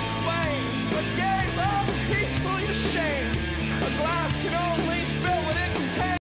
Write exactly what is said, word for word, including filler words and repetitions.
explain. A game of peaceful shame. A glass can only